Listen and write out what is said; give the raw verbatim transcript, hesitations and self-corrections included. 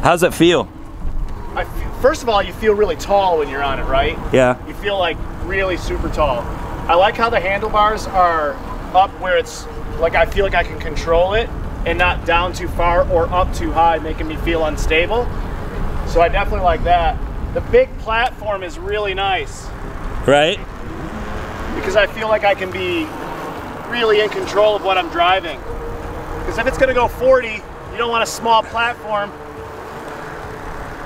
How's it feel? I f first of all, you feel really tall when you're on it, right? Yeah. You feel like really super tall. I like how the handlebars are up where it's like I feel like I can control it and not down too far or up too high, making me feel unstable. So I definitely like that. The big platform is really nice. Right? Because I feel like I can be really in control of what I'm driving. Because if it's gonna go forty, you don't want a small platform